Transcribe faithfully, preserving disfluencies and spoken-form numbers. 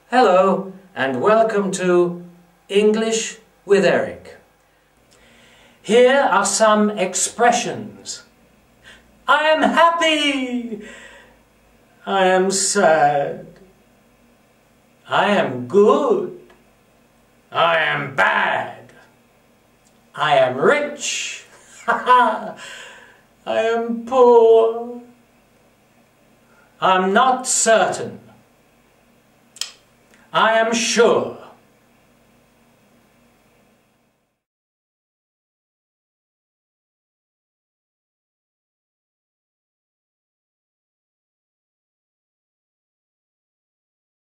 Hello and welcome to English with Eric. Here are some expressions. I am happy. I am sad. I am good. I am bad. I am rich. I am poor. I'm not certain. I am sure.